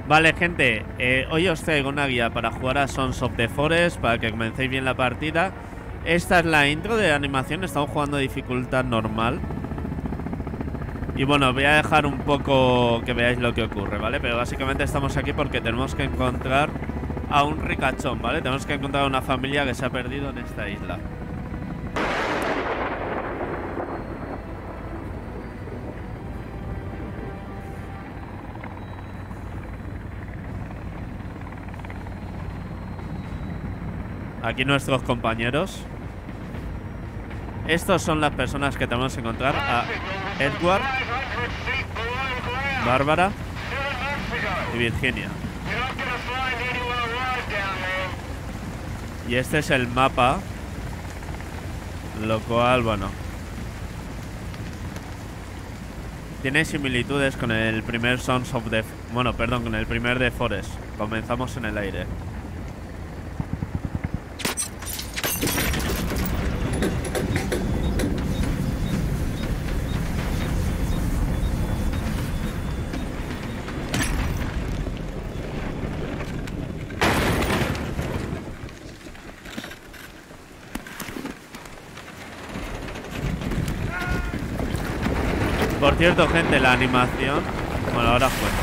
Vale, gente, hoy os traigo una guía para jugar a Sons of the Forest, para que comencéis bien la partida. Esta es la intro de animación, estamos jugando a dificultad normal. Y bueno, voy a dejar un poco que veáis lo que ocurre, ¿vale? Pero básicamente estamos aquí porque tenemos que encontrar a un ricachón, ¿vale? Tenemos que encontrar a una familia que se ha perdido en esta isla. Aquí nuestros compañeros. Estos son las personas que tenemos que encontrar. A Edward, Bárbara y Virginia. Y este es el mapa. Lo cual, bueno, tiene similitudes con el primer Sons of the... Bueno, perdón, con el primer The Forest. Comenzamos en el aire. Por cierto, gente, la animación... Bueno, ahora os cuento.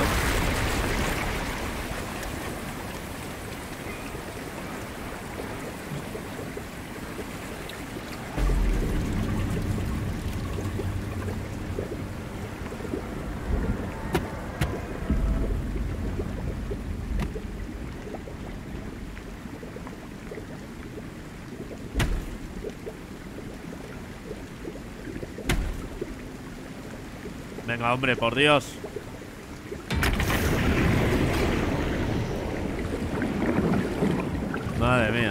Venga, hombre, por Dios. Madre mía.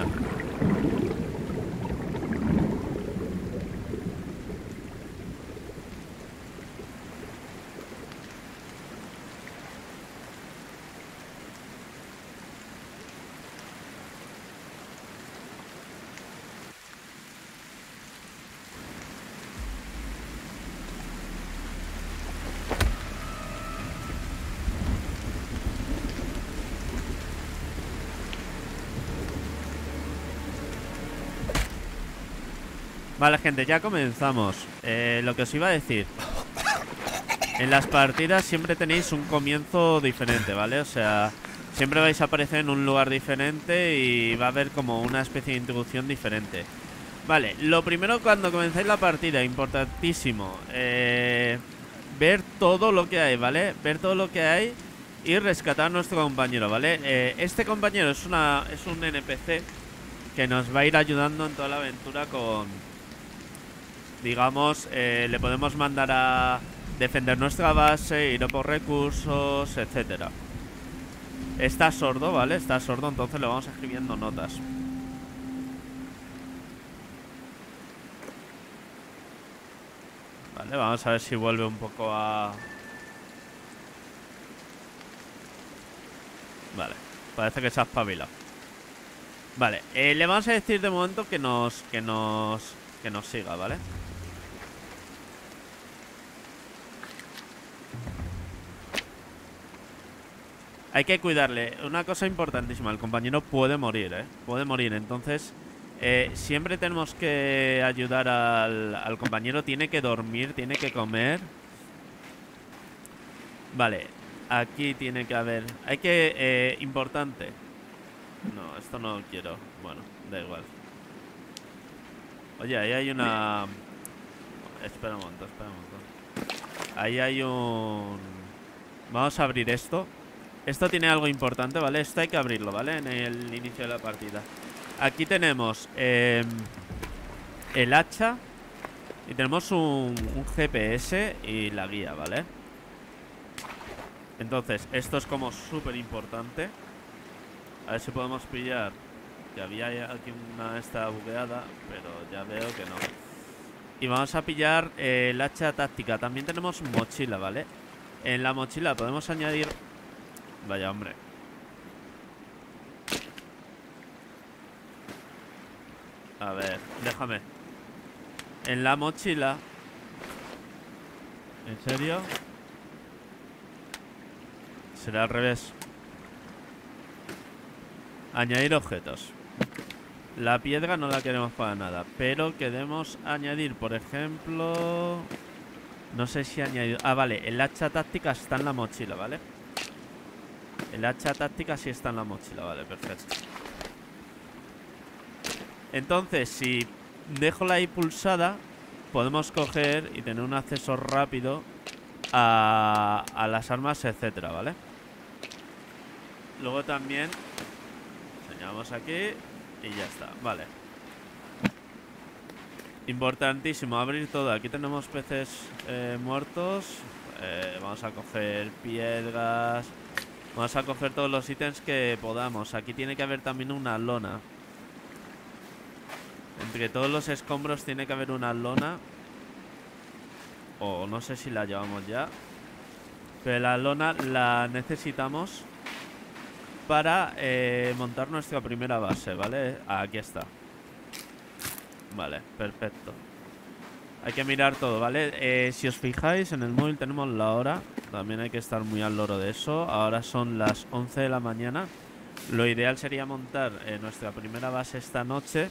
Vale, gente, ya comenzamos. Lo que os iba a decir. En las partidas siempre tenéis un comienzo diferente, ¿vale? O sea, siempre vais a aparecer en un lugar diferente y va a haber como una especie de introducción diferente. Vale, lo primero cuando comenzáis la partida, importantísimo, ver todo lo que hay, ¿vale? Ver todo lo que hay y rescatar a nuestro compañero, ¿vale? Este compañero es un NPC que nos va a ir ayudando en toda la aventura con... Digamos, le podemos mandar a defender nuestra base, ir a por recursos, etcétera. Está sordo, ¿vale? Está sordo, entonces le vamos escribiendo notas. Vale, vamos a ver si vuelve un poco a... Vale, parece que se ha espabilado. Vale, le vamos a decir de momento que nos siga, ¿vale? Hay que cuidarle. Una cosa importantísima, el compañero puede morir, ¿eh? Puede morir, entonces siempre tenemos que ayudar al compañero. Tiene que dormir, tiene que comer. Vale, aquí tiene que haber... Hay que... importante. No, esto no quiero. Bueno, da igual. Oye, ahí hay una... Espera un momento, espera un momento. Ahí hay un... Vamos a abrir esto. Esto tiene algo importante, ¿vale? Esto hay que abrirlo, ¿vale? En el inicio de la partida. Aquí tenemos el hacha. Y tenemos un GPS y la guía, ¿vale? Entonces, esto es como súper importante. A ver si podemos pillar. Que había aquí una esta bugueada, pero ya veo que no. Y vamos a pillar el hacha táctica. También tenemos mochila, ¿vale? En la mochila podemos añadir... Vaya, hombre. A ver, déjame. En la mochila... ¿En serio? Será al revés. Añadir objetos. La piedra no la queremos para nada, pero queremos añadir, por ejemplo... No sé si añadir... Ah, vale, el hacha táctica está en la mochila, ¿vale? El hacha táctica sí está en la mochila, vale, perfecto. Entonces, si dejo la I pulsada, podemos coger y tener un acceso rápido a las armas, etcétera, ¿vale? Luego también enseñamos aquí y ya está, vale. Importantísimo, abrir todo. Aquí tenemos peces muertos. Vamos a coger piedras. Vamos a coger todos los ítems que podamos. Aquí tiene que haber también una lona. Entre todos los escombros tiene que haber una lona. O no sé si la llevamos ya. Pero la lona la necesitamos para montar nuestra primera base, ¿vale? Aquí está. Vale, perfecto. Hay que mirar todo, ¿vale? Si os fijáis, en el móvil tenemos la hora. También hay que estar muy al loro de eso. Ahora son las 11 de la mañana. Lo ideal sería montar nuestra primera base esta noche.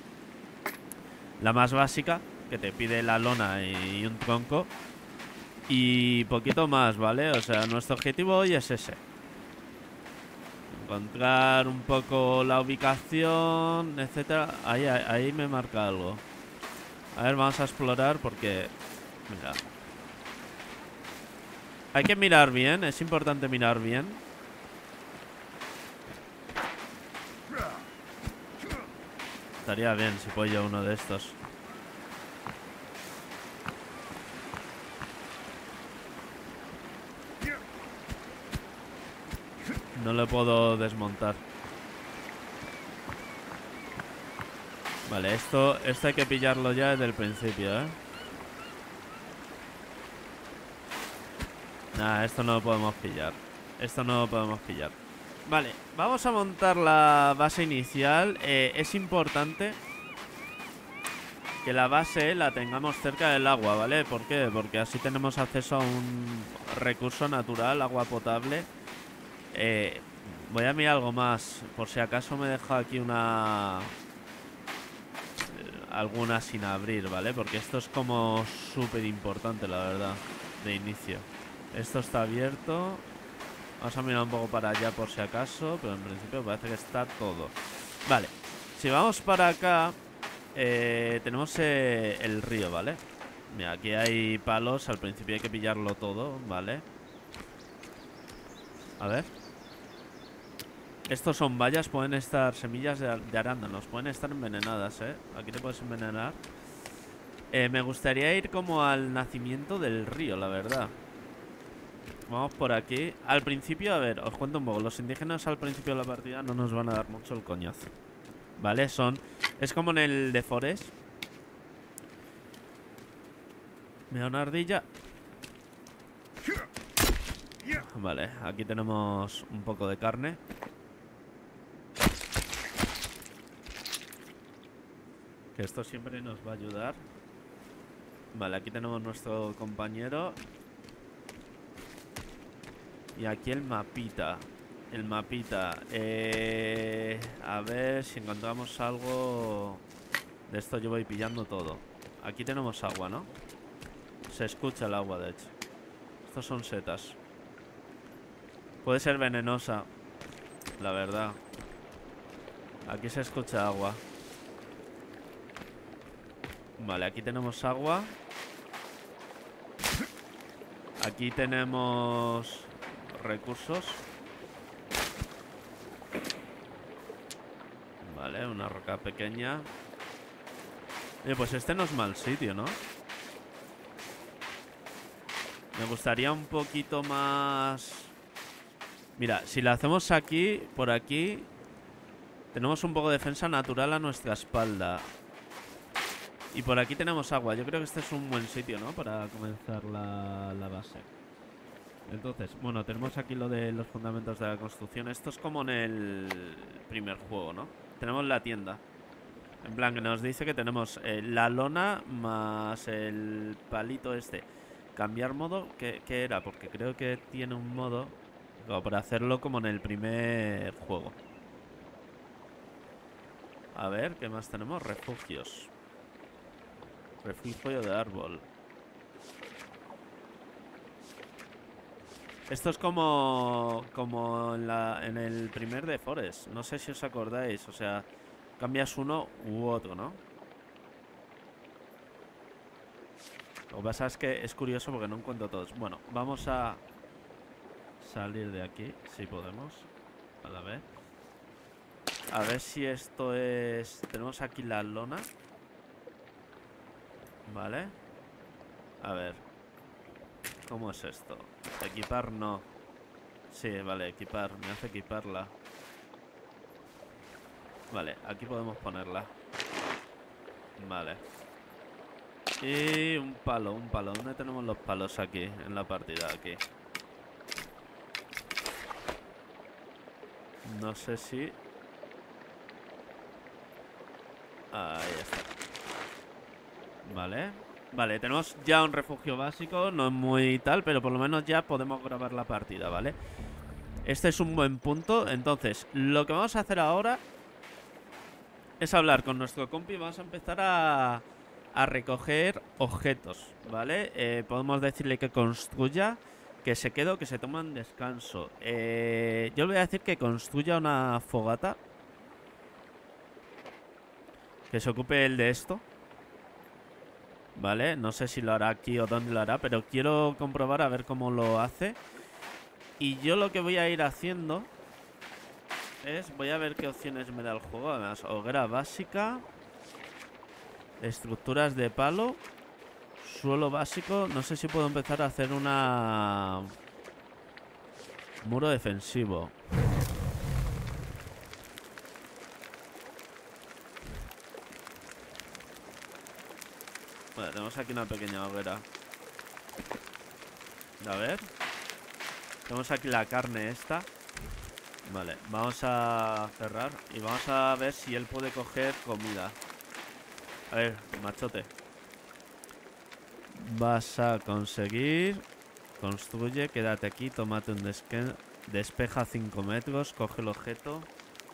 La más básica, que te pide la lona y un tronco. Y poquito más, ¿vale? O sea, nuestro objetivo hoy es ese. Encontrar un poco la ubicación, etcétera. Ahí me marca algo. A ver, vamos a explorar porque... Mira. Hay que mirar bien, es importante mirar bien. Estaría bien si puedo yo uno de estos. No lo puedo desmontar. Vale, esto hay que pillarlo ya desde el principio, ¿eh? Nah, esto no lo podemos pillar. Esto no lo podemos pillar. Vale, vamos a montar la base inicial. Es importante que la base la tengamos cerca del agua, ¿vale? ¿Por qué? Porque así tenemos acceso a un recurso natural, agua potable. Voy a mirar algo más. Por si acaso me dejo aquí alguna sin abrir, ¿vale? Porque esto es como súper importante, la verdad, de inicio. Esto está abierto. Vamos a mirar un poco para allá por si acaso, pero en principio parece que está todo. Vale, si vamos para acá, tenemos el río, ¿vale? Mira, aquí hay palos, al principio hay que pillarlo todo, ¿vale? A ver. Estos son bayas, pueden estar semillas de arándanos, pueden estar envenenadas, ¿eh? Aquí te puedes envenenar. Me gustaría ir como al nacimiento del río, la verdad. Vamos por aquí. Al principio, a ver, os cuento un poco. Los indígenas al principio de la partida no nos van a dar mucho el coñazo, ¿vale? Es como en el de Forest. Mira, una ardilla. Vale, aquí tenemos un poco de carne. Que esto siempre nos va a ayudar. Vale, aquí tenemos nuestro compañero. Y aquí el mapita. El mapita. A ver si encontramos algo. De esto yo voy pillando todo. Aquí tenemos agua, ¿no? Se escucha el agua, de hecho. Estos son setas. Puede ser venenosa, la verdad. Aquí se escucha agua. Vale, aquí tenemos agua. Aquí tenemos recursos. Vale, una roca pequeña. Oye, pues este no es mal sitio, ¿no? Me gustaría un poquito más... Mira, si la hacemos aquí, por aquí, tenemos un poco de defensa natural a nuestra espalda. Y por aquí tenemos agua. Yo creo que este es un buen sitio, ¿no? Para comenzar la base. Entonces, bueno, tenemos aquí lo de los fundamentos de la construcción. Esto es como en el primer juego, ¿no? Tenemos la tienda. En plan, que nos dice que tenemos la lona más el palito este. Cambiar modo, ¿qué era? Porque creo que tiene un modo como para hacerlo como en el primer juego. A ver, ¿qué más tenemos? Refugios. Refugio de árbol. Esto es como en el primer de Forest. No sé si os acordáis. O sea, cambias uno u otro, ¿no? Lo que pasa es que es curioso porque no encuentro todos. Bueno, vamos a salir de aquí, si podemos. A la vez. A ver si esto es... Tenemos aquí la lona. Vale. A ver. ¿Cómo es esto? Equipar no. Sí, vale, equipar. Me hace equiparla. Vale, aquí podemos ponerla. Vale. Y un palo, un palo. ¿Dónde tenemos los palos aquí? En la partida, aquí. No sé si... Ahí está. Vale. Vale, tenemos ya un refugio básico. No es muy tal, pero por lo menos ya podemos grabar la partida, ¿vale? Este es un buen punto. Entonces, lo que vamos a hacer ahora es hablar con nuestro compi. Vamos a empezar a recoger objetos, ¿vale? Podemos decirle que construya, que se quede o que se tome un descanso. Yo le voy a decir que construya una fogata, que se ocupe él de esto, ¿vale? No sé si lo hará aquí o dónde lo hará, pero quiero comprobar a ver cómo lo hace. Y yo lo que voy a ir haciendo es... Voy a ver qué opciones me da el juego. Además, hoguera básica, estructuras de palo, suelo básico. No sé si puedo empezar a hacer una... Muro defensivo. Vale, tenemos aquí una pequeña hoguera. A ver. Tenemos aquí la carne esta. Vale, vamos a cerrar y vamos a ver si él puede coger comida. A ver, machote. Vas a conseguir... Construye, quédate aquí, tómate un descanso. Despeja 5 metros, coge el objeto.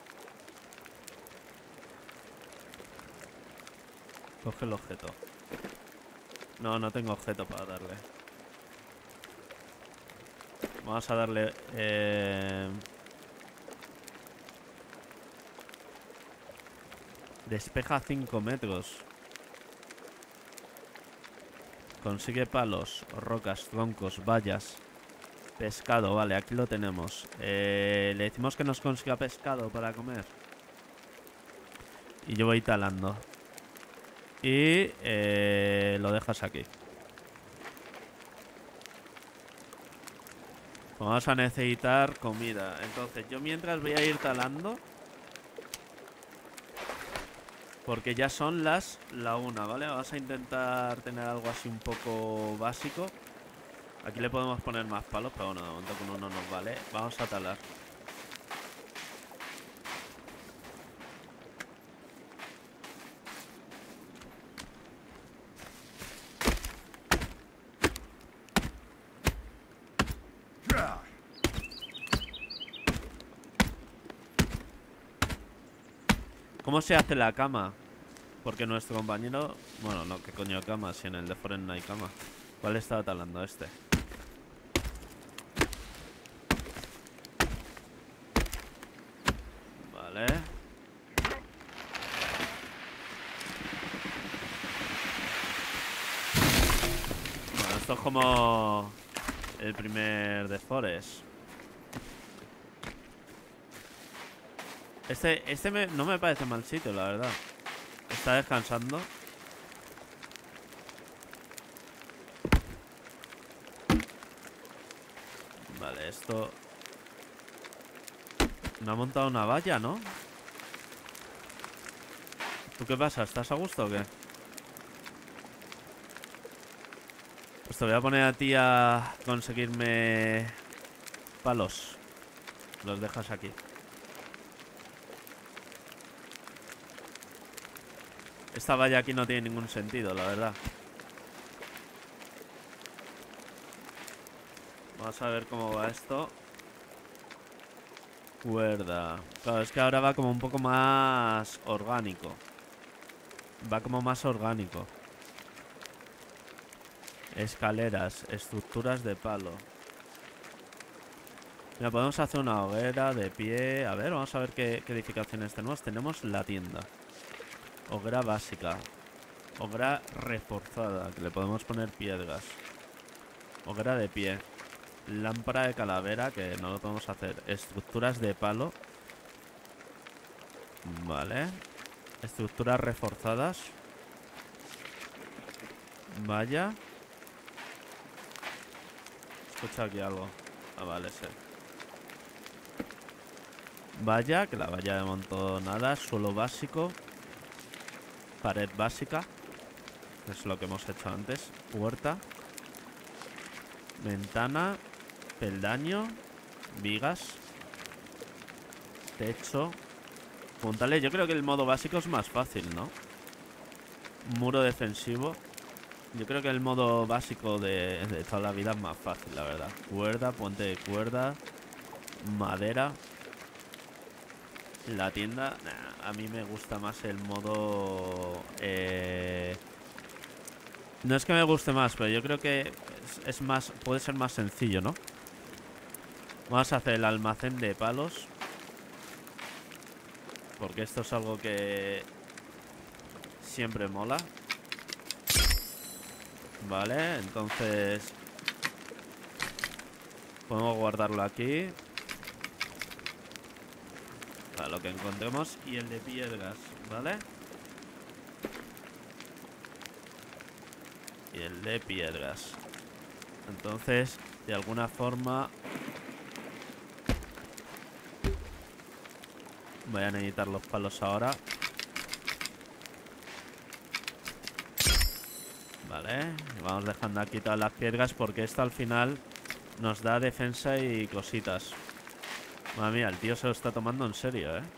Coge el objeto. No, no tengo objeto para darle. Vamos a darle... Despeja 5 metros. Consigue palos, rocas, troncos, vallas. Pescado, vale, aquí lo tenemos. Le decimos que nos consiga pescado para comer. Y yo voy talando. Y lo dejas aquí. Vamos a necesitar comida. Entonces yo mientras voy a ir talando, porque ya son la 1, ¿vale? Vamos a intentar tener algo así un poco básico. Aquí le podemos poner más palos, pero bueno, de momento con uno nos vale. Vamos a talar. ¿Cómo se hace la cama? Porque nuestro compañero... Bueno, no, ¿qué coño cama? Si en el de Forest no hay cama. ¿Cuál estaba talando este? Vale. Bueno, esto es como el primer de Forest. No me parece mal sitio, la verdad. Está descansando. Vale, esto... Me ha montado una valla, ¿no? ¿Tú qué pasa? ¿Estás a gusto o qué? Pues te voy a poner a ti a conseguirme palos. Los dejas aquí. Esta valla aquí no tiene ningún sentido, la verdad. Vamos a ver cómo va esto. Cuerda. Claro, es que ahora va como un poco más orgánico. Va como más orgánico. Escaleras, estructuras de palo. Mira, podemos hacer una hoguera de pie. A ver, vamos a ver qué edificaciones tenemos. Tenemos la tienda. Hoguera básica. Hoguera reforzada, que le podemos poner piedras. Hoguera de pie. Lámpara de calavera, que no lo podemos hacer. Estructuras de palo. Vale. Estructuras reforzadas. Vaya. Escucha aquí algo. Ah, vale, sí. Valla, que la valla de montón nada. Suelo básico. Pared básica. Que es lo que hemos hecho antes. Puerta. Ventana. Peldaño. Vigas. Techo. Puntales. Yo creo que el modo básico es más fácil, ¿no? Muro defensivo. Yo creo que el modo básico de toda la vida es más fácil, la verdad. Cuerda, puente de cuerda. Madera. La tienda, nah, a mí me gusta más el modo... No es que me guste más, pero yo creo que es más... Puede ser más sencillo, ¿no? Vamos a hacer el almacén de palos. Porque esto es algo que... siempre mola. Vale, entonces... podemos guardarlo aquí. Para lo que encontremos. Y el de piedras, ¿vale? Y el de piedras. Entonces, de alguna forma... voy a necesitar los palos ahora. Vale, vamos dejando aquí todas las piedras porque esto al final nos da defensa y cositas. Madre mía, el tío se lo está tomando en serio, ¿eh?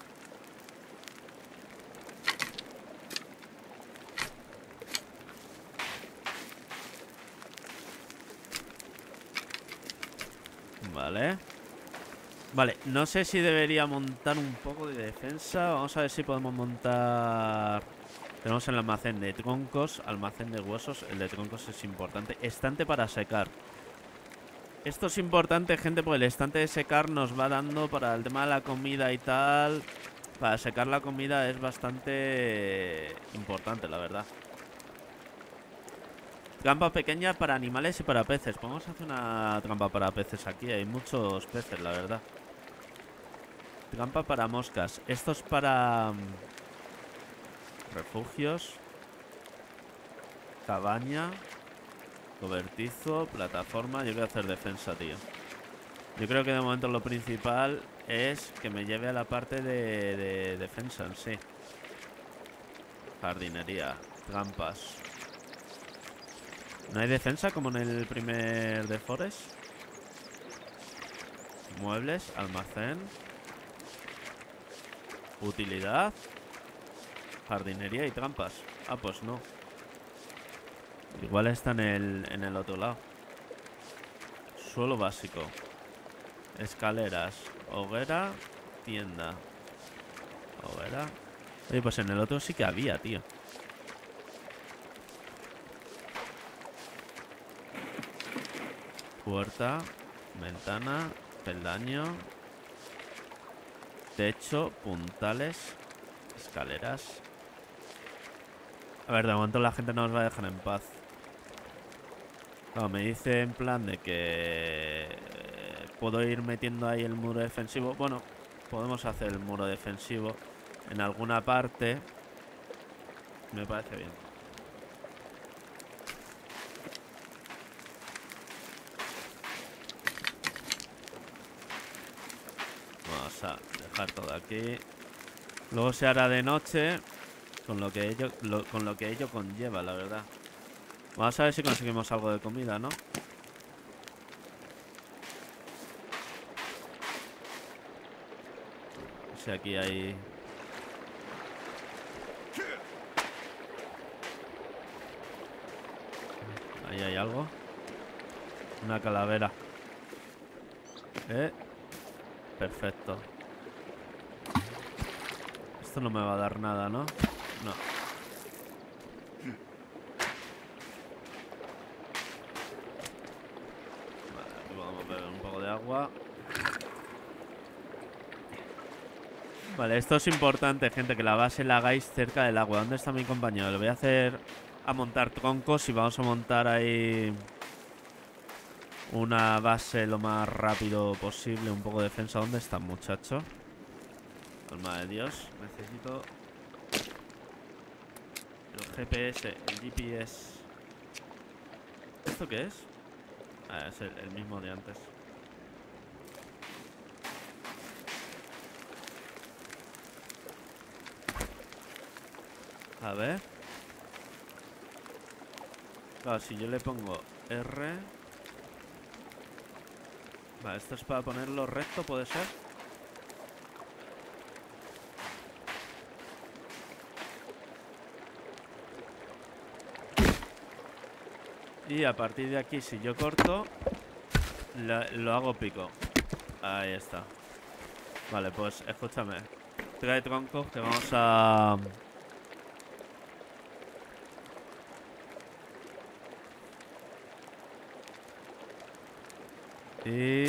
Vale. Vale, no sé si debería montar un poco de defensa. Vamos a ver si podemos montar... Tenemos el almacén de troncos, almacén de huesos. El de troncos es importante. Estante para secar. Esto es importante, gente, porque el estante de secar nos va dando para el tema de la comida y tal. Para secar la comida es bastante importante, la verdad. Trampa pequeña para animales y para peces. Podemos hacer una trampa para peces aquí. Hay muchos peces, la verdad. Trampa para moscas. Esto es para... refugios. Cabaña. Cobertizo, plataforma. Yo quiero hacer defensa, tío. Yo creo que de momento lo principal es que me lleve a la parte de defensa en sí. Jardinería. Trampas. ¿No hay defensa como en el primer de Forest? Muebles, almacén. Utilidad. Jardinería y trampas. Ah, pues no. Igual está en el otro lado. Suelo básico. Escaleras. Hoguera. Tienda. Hoguera. Oye, pues en el otro sí que había, tío. Puerta. Ventana. Peldaño. Techo. Puntales. Escaleras. A ver, de momento la gente no nos va a dejar en paz. Claro, me dice en plan de que puedo ir metiendo ahí el muro defensivo. Bueno, podemos hacer el muro defensivo en alguna parte. Me parece bien. Vamos a dejar todo aquí. Luego se hará de noche, con lo que ello conlleva, la verdad. Vamos a ver si conseguimos algo de comida, ¿no? Si aquí hay... ahí hay algo. Una calavera. Perfecto. Esto no me va a dar nada, ¿no? No. Vale, aquí vamos a beber un poco de agua. Vale, esto es importante, gente, que la base la hagáis cerca del agua. ¿Dónde está mi compañero? Le voy a hacer a montar troncos y vamos a montar ahí una base lo más rápido posible. Un poco de defensa. ¿Dónde está, muchacho? Alma de Dios, necesito el GPS, el GPS. ¿Esto qué es? Ah, es el mismo de antes. A ver. Claro, si yo le pongo R. Vale, esto es para ponerlo recto, ¿puede ser? Y a partir de aquí, si yo corto, lo hago pico. Ahí está. Vale, pues escúchame. Trae troncos que vamos a... Y...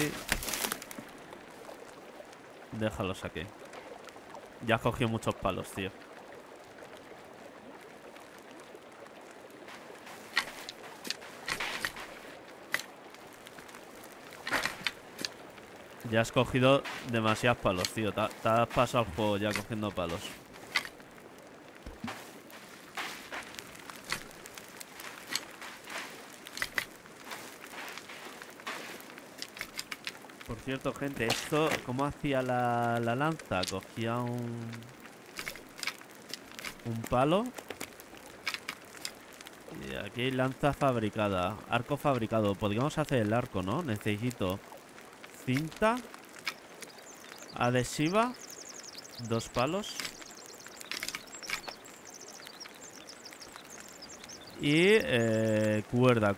déjalos aquí. Ya has cogido muchos palos, tío. Ya has cogido demasiados palos, tío. Te has pasado el juego ya cogiendo palos. Por cierto, gente, esto... ¿Cómo hacía la lanza? Cogía un palo. Y aquí hay lanza fabricada. Arco fabricado. Podríamos hacer el arco, ¿no? Necesito cinta adhesiva. 2 palos. Y cuerda.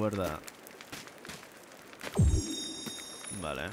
Vale.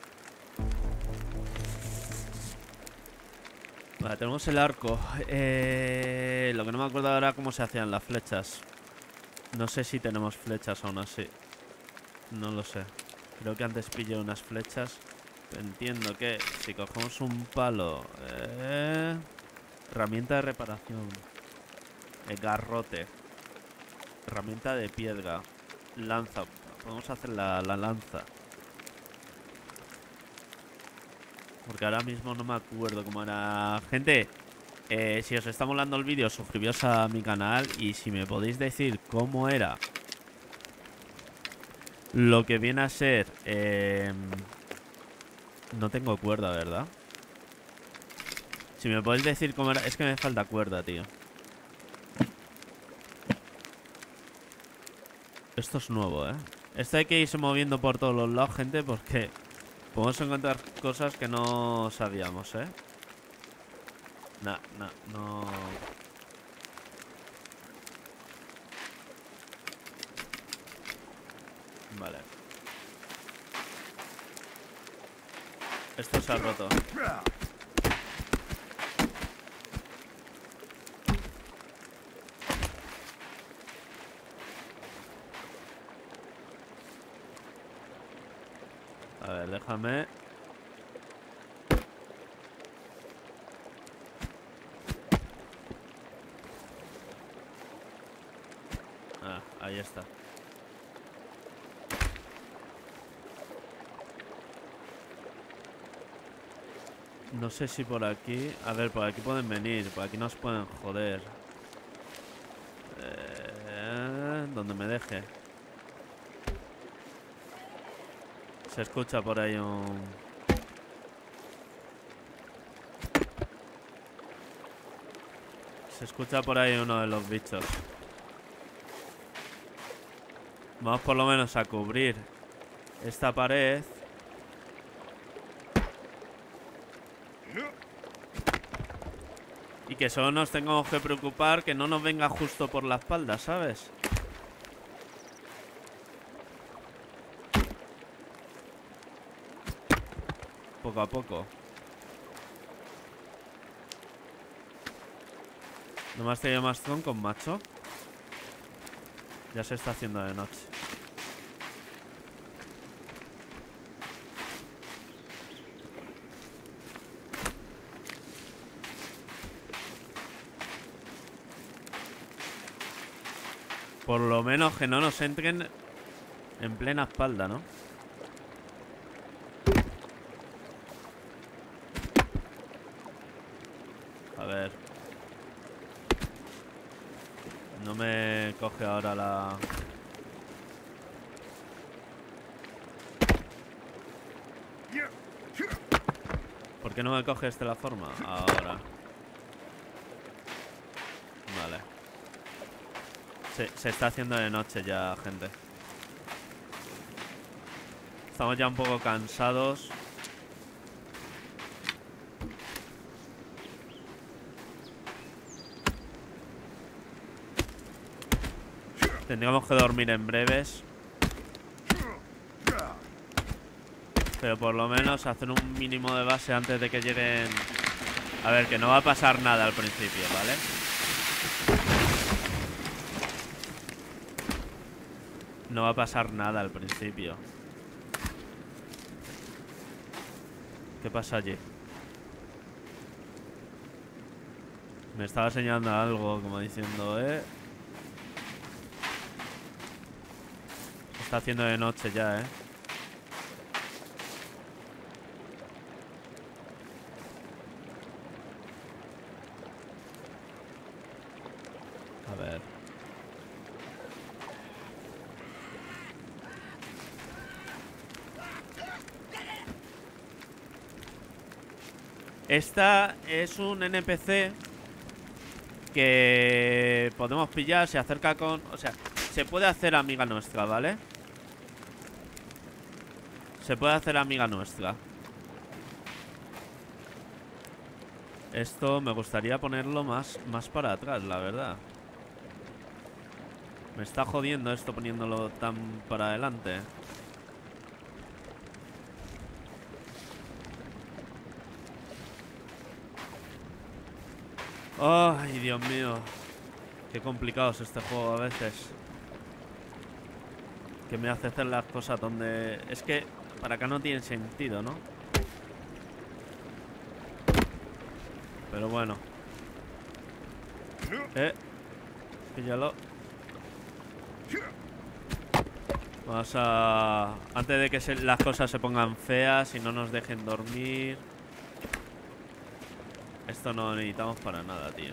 Vale, tenemos el arco. Lo que no me acuerdo ahora cómo se hacían las flechas. No sé si tenemos flechas aún así. No lo sé. Creo que antes pillé unas flechas. Entiendo que si cogemos un palo... herramienta de reparación. Garrote. Herramienta de piedra. Lanza. Podemos hacer la lanza. Porque ahora mismo no me acuerdo cómo era. Gente, si os está molando el vídeo, suscribíos a mi canal. Y si me podéis decir cómo era lo que viene a ser... no tengo cuerda, ¿verdad? Si me podéis decir cómo era... Es que me falta cuerda, tío. Esto es nuevo, ¿eh? Esto hay que irse moviendo por todos los lados, gente, porque podemos encontrar cosas que no sabíamos, ¿eh? No... Vale. Esto se ha roto. A ver, déjame. Ah, ahí está. No sé si por aquí... A ver, por aquí pueden venir. Por aquí nos pueden joder. Donde me deje. Se escucha por ahí un... Se escucha por ahí uno de los bichos. Vamos por lo menos a cubrir esta pared. Y que solo nos tengamos que preocupar que no nos venga justo por la espalda, ¿sabes? Poco a poco. No me has tenido más con macho. Ya se está haciendo de noche. Por lo menos que no nos entren en plena espalda, ¿no? A ver. No me coge ahora la... ¿Por qué no me coge la forma? Ahora. Vale. Se está haciendo de noche ya, gente. Estamos ya un poco cansados. Tendríamos que dormir en breves. Pero por lo menos hacer un mínimo de base antes de que lleguen... A ver, que no va a pasar nada al principio, ¿vale? No va a pasar nada al principio. ¿Qué pasa allí? Me estaba señalando algo, como diciendo, Está haciendo de noche ya, A ver. Esta es un NPC que podemos pillar, se acerca con... O sea, se puede hacer amiga nuestra, ¿vale? Se puede hacer amiga nuestra. Esto me gustaría ponerlo más para atrás, la verdad. Me está jodiendo esto poniéndolo tan para adelante. Ay, Dios mío. Qué complicado es este juego a veces. Que me hace hacer las cosas donde... Es que para acá no tiene sentido, ¿no? Pero bueno. Píllalo. Vamos a... Antes de que las cosas se pongan feas y no nos dejen dormir. Esto no lo necesitamos para nada, tío.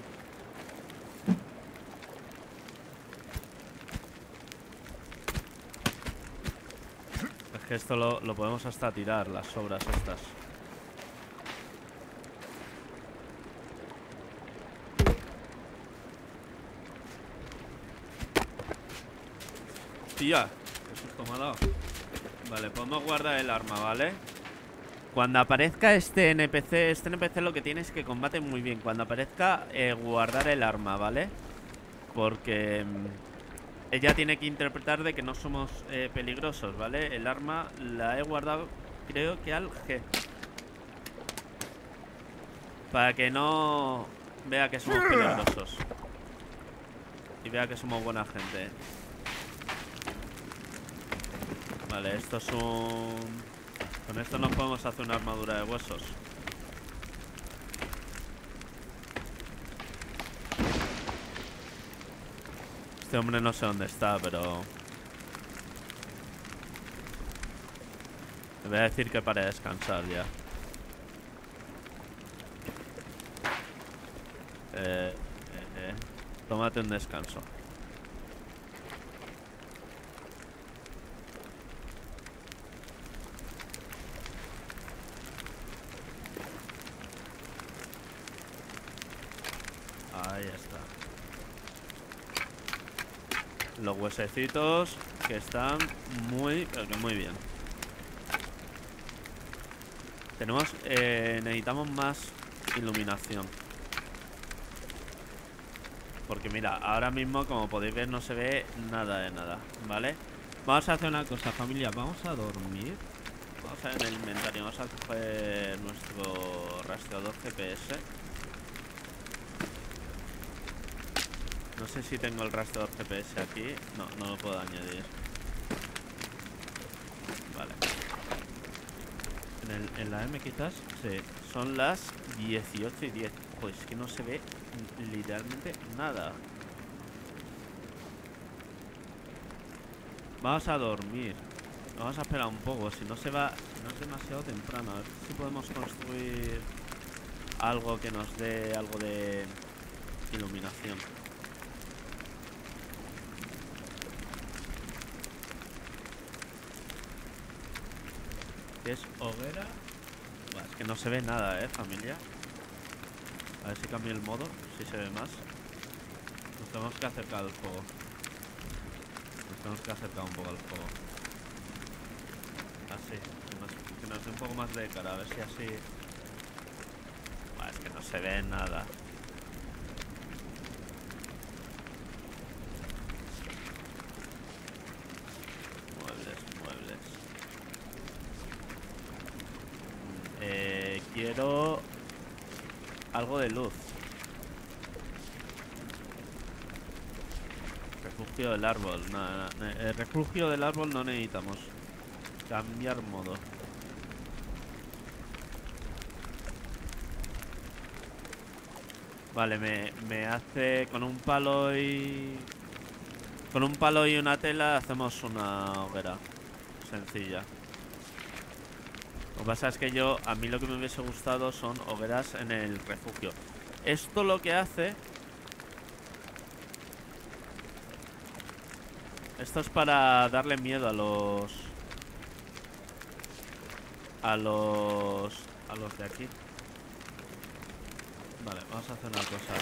Es que esto lo podemos hasta tirar, las sobras estas. Tía, qué susto me ha dado. Vale, podemos guardar el arma, ¿vale? Cuando aparezca este NPC lo que tiene es que combate muy bien. Cuando aparezca, guardar el arma, ¿vale? Porque ella tiene que interpretar de que no somos peligrosos, ¿vale? El arma la he guardado, creo que al G. Para que no vea que somos peligrosos. Y vea que somos buena gente. Vale, esto es un... Con esto nos podemos hacer una armadura de huesos. Este hombre no sé dónde está, pero... Le voy a decir que pare de descansar ya. Tómate un descanso. Ahí está. Los huesecitos que están muy, pero que muy bien. Tenemos, necesitamos más iluminación. Porque mira, ahora mismo como podéis ver no se ve nada de nada, ¿vale? Vamos a hacer una cosa, familia, vamos a dormir. Vamos a ver en el inventario, vamos a coger nuestro rastreador GPS. No sé si tengo el rastreador GPS aquí. No, no lo puedo añadir. Vale. En la M quizás. Sí. Son las 18:10. Pues que no se ve literalmente nada. Vamos a dormir. Vamos a esperar un poco. Si no se va... No es demasiado temprano. A ver si podemos construir algo que nos dé algo de iluminación. ¿Qué es hoguera? Buah, es que no se ve nada, familia. A ver si cambio el modo, si se ve más. Nos tenemos que acercar al fuego. Nos tenemos que acercar un poco al fuego. Así, que nos dé un poco más de cara, a ver si así... Buah, es que no se ve nada. Muebles. Quiero algo de luz. Refugio del árbol. Nada, el refugio del árbol no necesitamos. Cambiar modo. Vale, me hace con un palo y... Con un palo y una tela hacemos una hoguera sencilla. Lo que pasa es que a mí lo que me hubiese gustado son hogueras en el refugio. Esto lo que hace... Esto es para darle miedo a los... A los de aquí. Vale, vamos a hacer una cosa.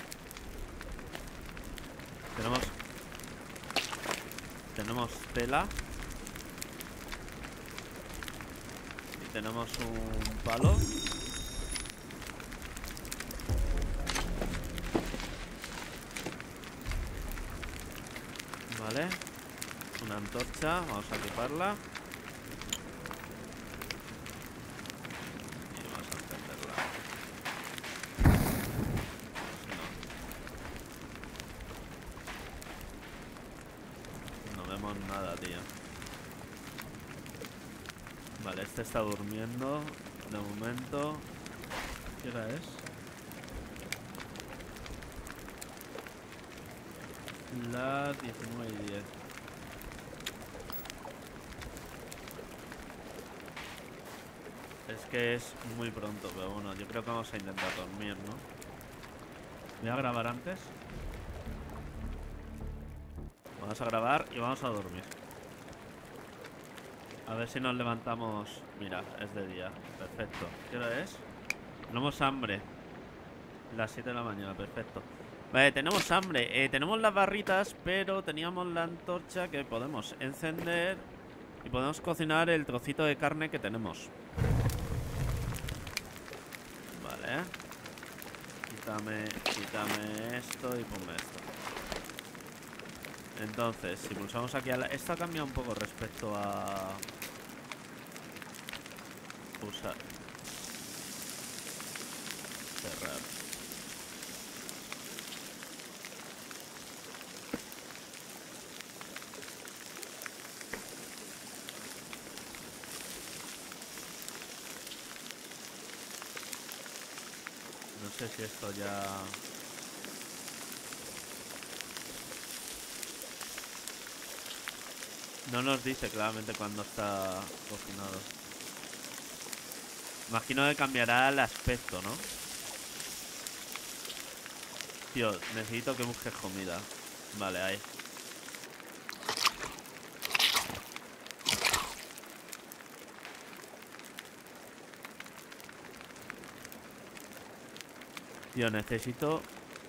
Tenemos tela. Y tenemos un palo. Vale. Una antorcha, vamos a equiparla. Y vamos a encenderla. No vemos nada, tío. Vale, este está durmiendo. De momento. ¿Qué hora es? Las 19:10. Es que es muy pronto, pero bueno, yo creo que vamos a intentar dormir, ¿no? Voy a grabar antes. Vamos a grabar y vamos a dormir. A ver si nos levantamos. Mira, es de día. Perfecto. ¿Qué hora es? Tenemos hambre. Las 7 de la mañana, perfecto. Vale, tenemos hambre. Tenemos las barritas, pero teníamos la antorcha que podemos encender y podemos cocinar el trocito de carne que tenemos. Vale. Quítame esto y ponme esto. Entonces, si pulsamos aquí a la... Esto ha cambiado un poco respecto a... Usar. Cerrar. No sé si esto ya... No nos dice claramente cuándo está cocinado. Imagino que cambiará el aspecto, ¿no? Tío, necesito que busques comida. Vale, ahí. Tío, necesito...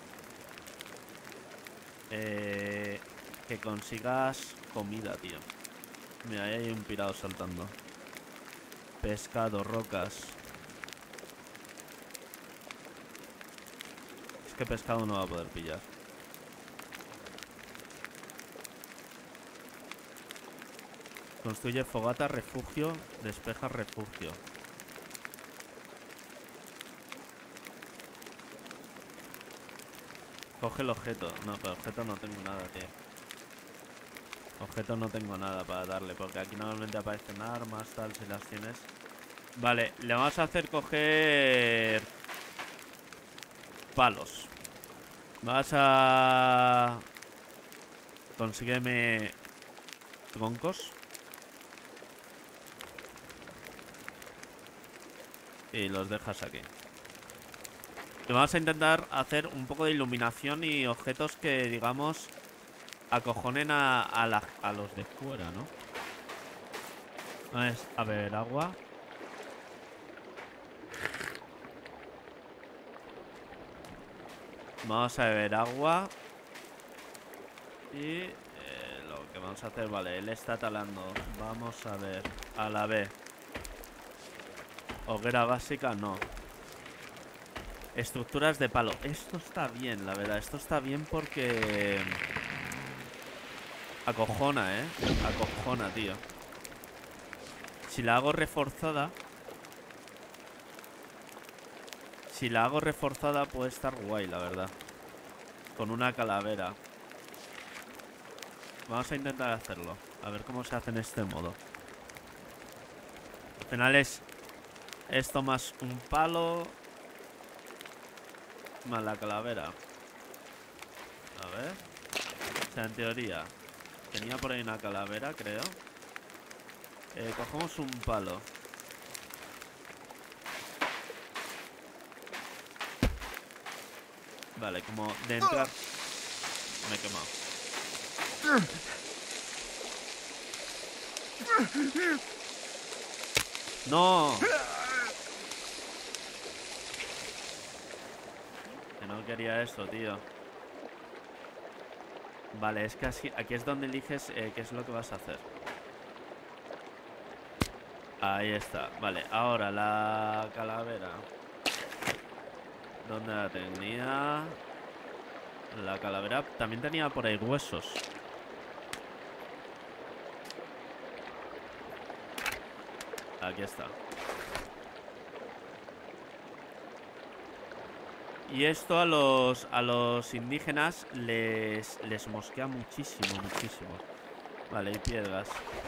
que consigas comida, tío. Mira, ahí hay un pirado saltando. Pescado, rocas. Es que pescado no va a poder pillar. Construye fogata, refugio. Despeja refugio. Coge el objeto. No, pero objeto no tengo nada, tío. Objeto no tengo nada para darle, porque aquí normalmente aparecen armas, tal, si las tienes. Vale, le vamos a hacer coger palos. Vas a... Consígueme troncos. Y los dejas aquí. Y vamos a intentar hacer un poco de iluminación y objetos que, digamos, acojonen a los de fuera, ¿no? Vamos a ver, agua. Vamos a beber agua. Y lo que vamos a hacer, vale, él está talando. Vamos a ver, a la B. Hoguera básica, no. Estructuras de palo. Esto está bien, la verdad. Esto está bien porque... Acojona, acojona, tío. Si la hago reforzada... Si la hago reforzada puede estar guay, la verdad. Con una calavera. Vamos a intentar hacerlo. A ver cómo se hace en este modo. Al final es esto más un palo más la calavera. A ver. O sea, en teoría tenía por ahí una calavera, creo. Cogemos un palo. Vale, como de entrar. Me he quemado. ¡No! Que no quería eso, tío. Vale, es que así, aquí es donde eliges qué es lo que vas a hacer. Ahí está. Vale, ahora la calavera. ¿Dónde la tenía? La calavera también tenía por ahí huesos. Aquí está. Y esto a los indígenas les mosquea muchísimo, muchísimo. Vale, y piedras.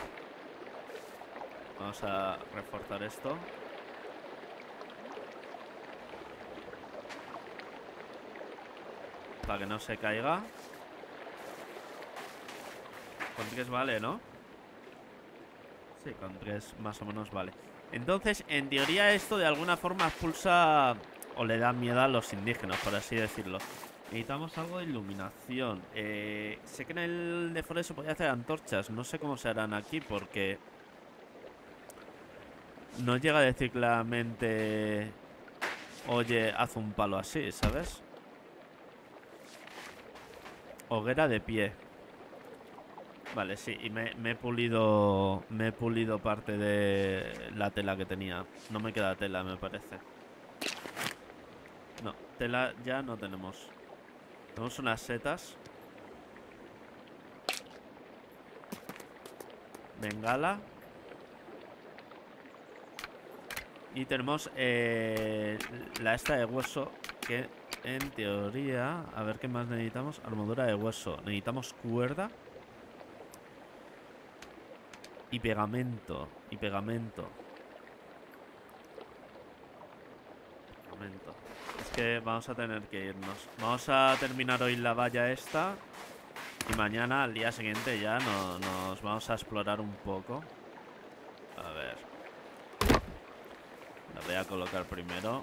Vamos a reforzar esto. Para que no se caiga. Con 3 vale, ¿no? Sí, con 3 más o menos vale. Entonces, en teoría esto de alguna forma expulsa o le da miedo a los indígenas, por así decirlo. Necesitamos algo de iluminación. Sé que en el de Forest se podía hacer antorchas. No sé cómo se harán aquí porque... No llega a decir claramente... Oye, haz un palo así, ¿sabes? Hoguera de pie. Vale, sí, y me he pulido parte de la tela que tenía. No me queda tela, me parece. No, tela ya no tenemos. Tenemos unas setas. Bengala. Y tenemos la esta de hueso que en teoría... A ver qué más necesitamos. Armadura de hueso. Necesitamos cuerda. Y pegamento. Y pegamento. Pegamento. Es que vamos a tener que irnos. Vamos a terminar hoy la valla esta. Y mañana, al día siguiente, ya nos vamos a explorar un poco. A ver. La voy a colocar primero.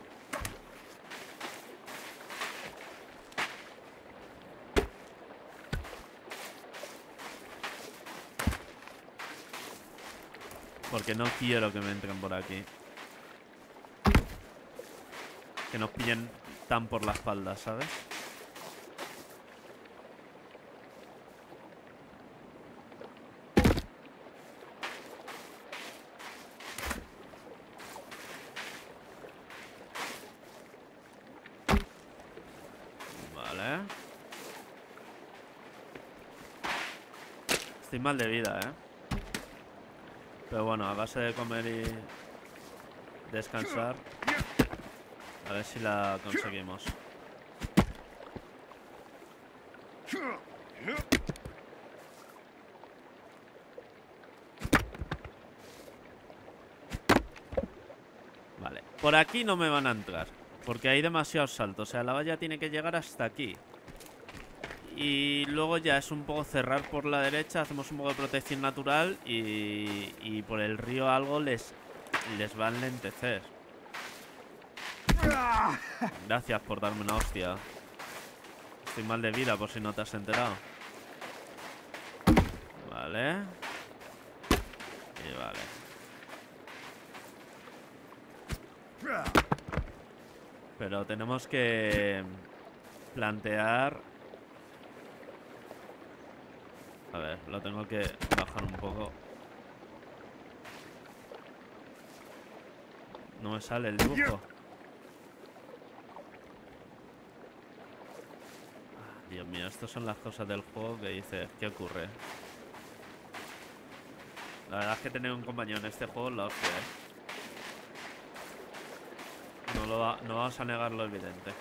Porque no quiero que me entren por aquí. Que nos pillen tan por la espalda, ¿sabes? Vale. Estoy mal de vida, ¿eh? Pero bueno, a base de comer y descansar. A ver si la conseguimos. Vale, por aquí no me van a entrar, porque hay demasiados saltos. O sea, la valla tiene que llegar hasta aquí. Y luego ya es un poco cerrar por la derecha. Hacemos un poco de protección natural. Y por el río algo les va a enlentecer. Gracias por darme una hostia. Estoy mal de vida por si no te has enterado. Vale. Y vale. Pero tenemos que plantear... A ver, lo tengo que bajar un poco. No me sale el dibujo. Dios mío, estas son las cosas del juego que dices, ¿qué ocurre? La verdad es que tener un compañero en este juego es la hostia, ¿eh? No vamos a negar lo evidente.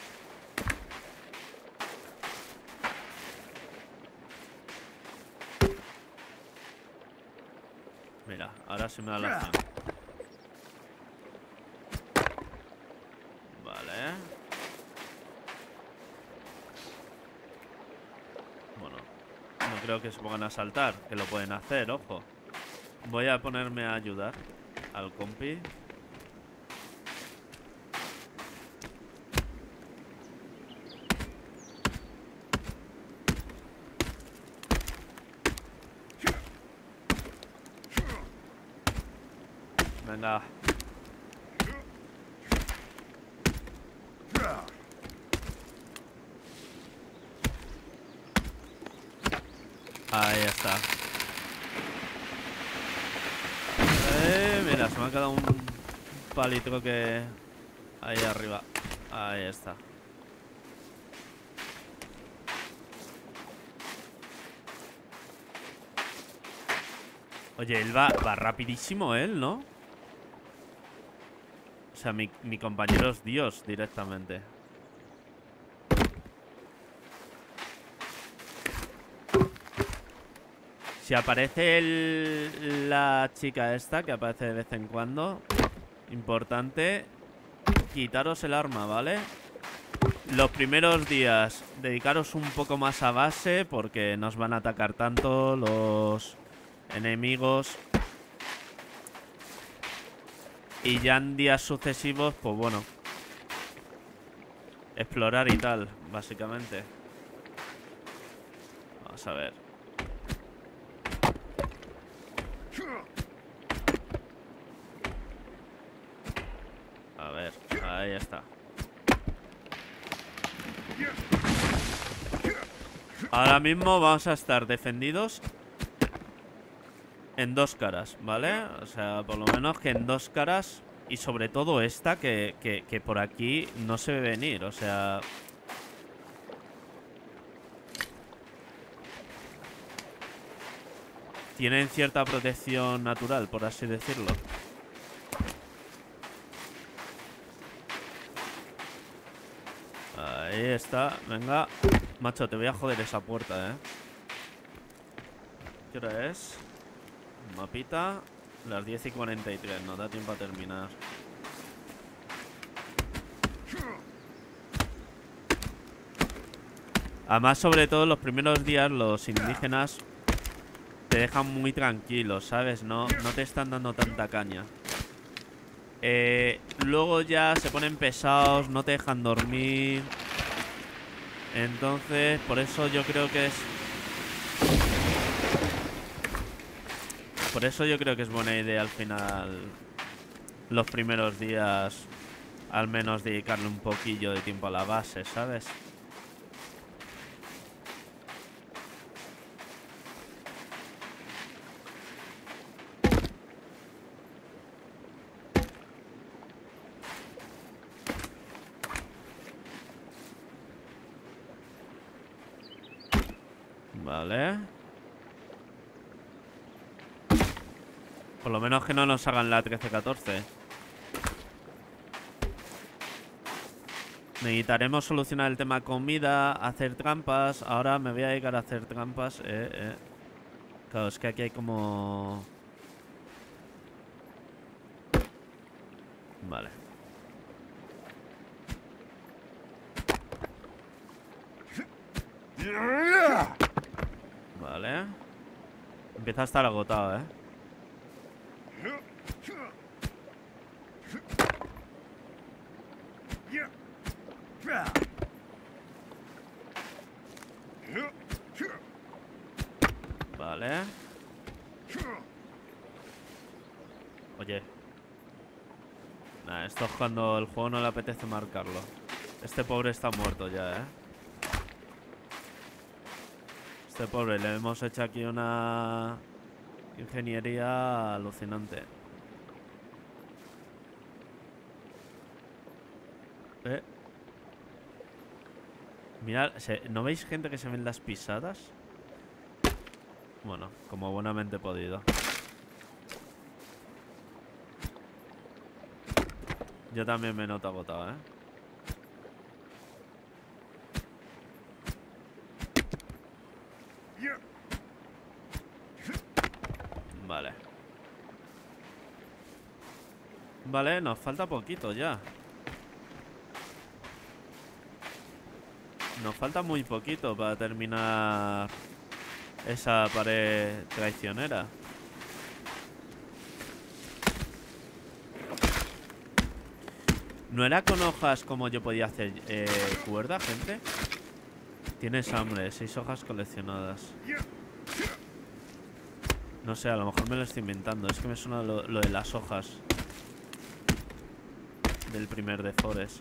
Mira, ahora sí me da la opción. Vale. Bueno, no creo que se pongan a saltar, que lo pueden hacer, ojo. Voy a ponerme a ayudar al compi. Venga. Ahí está. Mira, se me ha quedado un palito que... Ahí arriba. Ahí está. Oye, él va rapidísimo, él, ¿no? O sea, mi compañero es Dios directamente. Si aparece la chica esta, que aparece de vez en cuando, importante, quitaros el arma, ¿vale? Los primeros días, dedicaros un poco más a base, porque nos van a atacar tanto los enemigos. Y ya en días sucesivos, pues bueno, explorar y tal, básicamente. Vamos a ver. A ver, ahí está. Ahora mismo vamos a estar defendidos en dos caras, ¿vale? O sea, por lo menos que en dos caras. Y sobre todo esta, que por aquí no se ve venir, o sea... Tienen cierta protección natural, por así decirlo. Ahí está, venga. Macho, te voy a joder esa puerta, ¿eh? ¿Qué hora es? Mapita. Las 10:43, no da tiempo a terminar. Además, sobre todo los primeros días, los indígenas te dejan muy tranquilo, ¿sabes? No te están dando tanta caña. Luego ya se ponen pesados, no te dejan dormir. Entonces, por eso yo creo que es... Por eso yo creo que es buena idea al final, los primeros días, al menos dedicarle un poquillo de tiempo a la base, ¿sabes? Vale. Por lo menos que no nos hagan la 13-14. Necesitaremos solucionar el tema comida, hacer trampas. Ahora me voy a dedicar a hacer trampas. Claro, es que aquí hay como... Vale. Vale. Empieza a estar agotado, Vale. Oye. Nah, esto es cuando el juego no le apetece marcarlo. Este pobre está muerto ya, Este pobre, le hemos hecho aquí una ingeniería alucinante. Mirad, ¿no veis gente que se ven las pisadas? Bueno, como buenamente he podido. Yo también me noto agotado, Vale. Vale, nos falta poquito ya. Nos falta muy poquito para terminar esa pared traicionera. ¿No era con hojas como yo podía hacer cuerda, gente? Tienes hambre, 6 hojas coleccionadas. No sé, a lo mejor me lo estoy inventando. Es que me suena lo de las hojas del primer de Forest.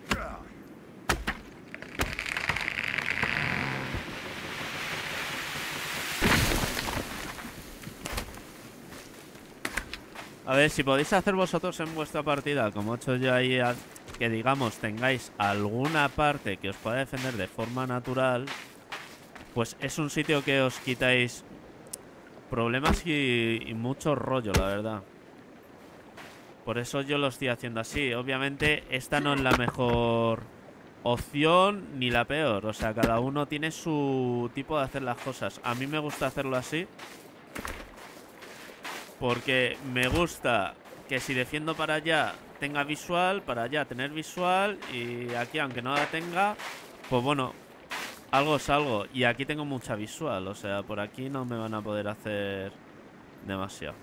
A ver, si podéis hacer vosotros en vuestra partida, como he hecho yo ahí, que digamos tengáis alguna parte que os pueda defender de forma natural, pues es un sitio que os quitáis problemas y mucho rollo, la verdad. Por eso yo lo estoy haciendo así. Obviamente esta no es la mejor opción ni la peor. O sea, cada uno tiene su tipo de hacer las cosas. A mí me gusta hacerlo así porque me gusta que si defiendo para allá tenga visual, para allá tener visual, y aquí aunque no la tenga, pues bueno, algo es algo. Y aquí tengo mucha visual, o sea, por aquí no me van a poder hacer demasiado.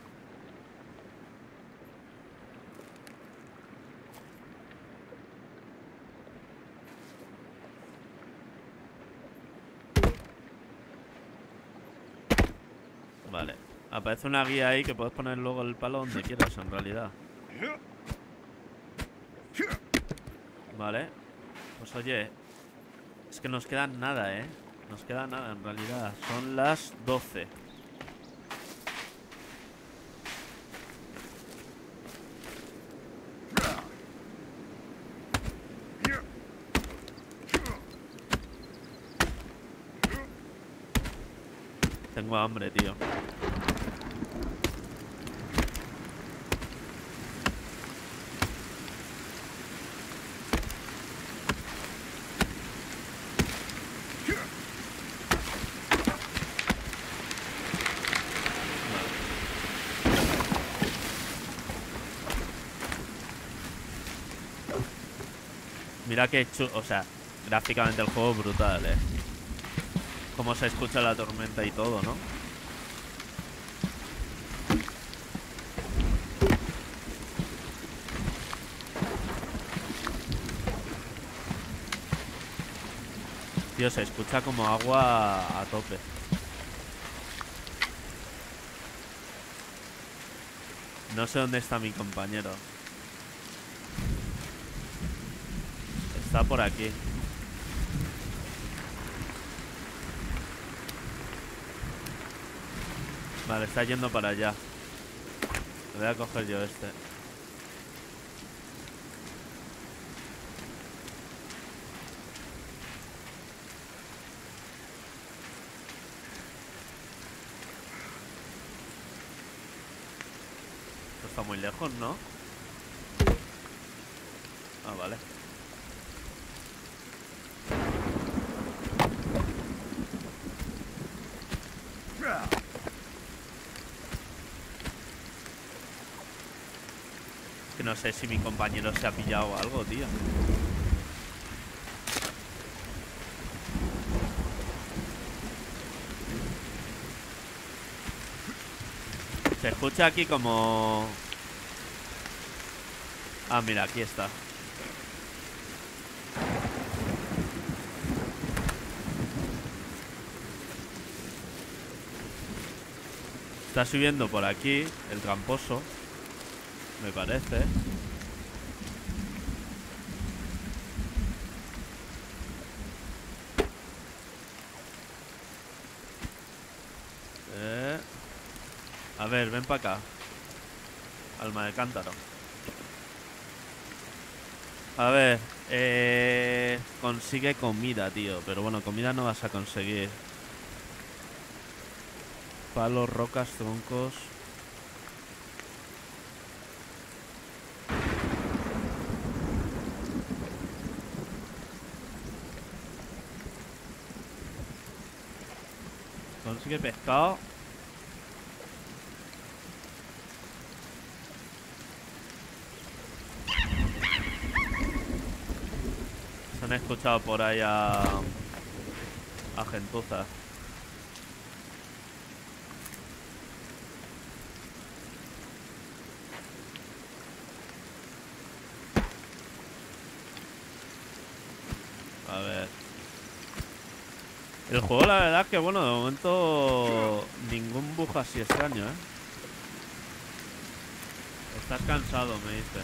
Vale, aparece una guía ahí que puedes poner luego el palo donde quieras en realidad. Vale. Pues oye, es que nos queda nada, nos queda nada en realidad. Son las 12. Tengo hambre, tío. Mira que o sea, gráficamente el juego es brutal, Cómo se escucha la tormenta y todo, ¿no? Tío, se escucha como agua a tope. No sé dónde está mi compañero. Está por aquí. Vale, está yendo para allá. Voy a coger yo este. Esto está muy lejos, ¿no? Ah, vale. Que no sé si mi compañero se ha pillado algo, tío. Se escucha aquí como... Ah, mira, aquí está. Está subiendo por aquí el tramposo, me parece. A ver, ven para acá. Alma de cántaro. A ver, consigue comida, tío. Pero bueno, comida no vas a conseguir. Palos, rocas, troncos. Consigue pescado. Se han escuchado por ahí a gentuza. A ver. El juego, la verdad, que bueno, de momento ningún bug así extraño, ¿eh? Estás cansado, me dice.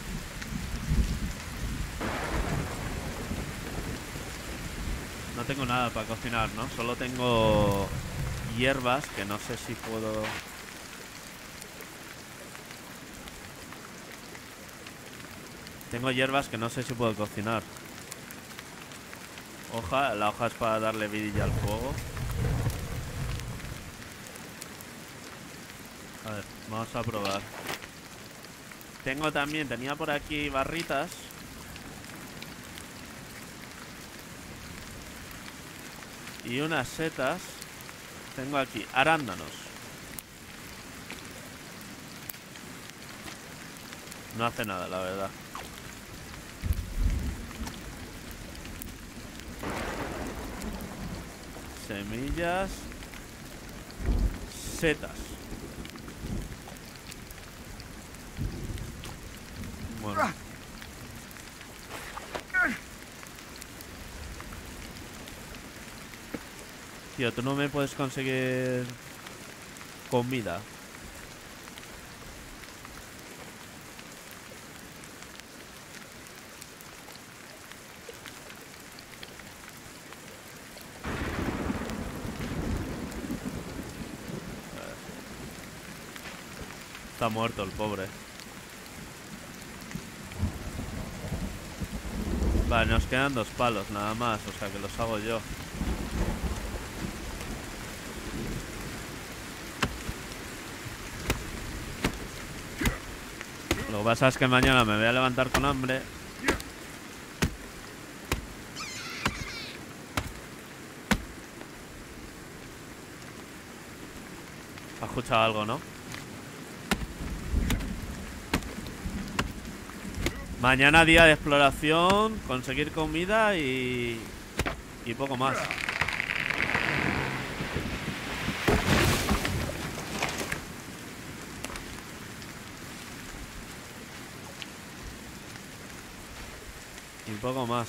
No tengo nada para cocinar, ¿no? Solo tengo hierbas que no sé si puedo... Tengo hierbas que no sé si puedo cocinar. Hoja, la hoja es para darle vidilla al fuego. A ver, vamos a probar. Tenía por aquí barritas. Y unas setas. Tengo aquí arándanos. No hace nada, la verdad. Semillas. Setas. Bueno. Tío, tú no me puedes conseguir comida. Está muerto el pobre. Vale, nos quedan 2 palos nada más, o sea que los hago yo. Lo que pasa es que mañana me voy a levantar con hambre. ¿Has escuchado algo, no? Mañana día de exploración, conseguir comida y poco más. Y poco más.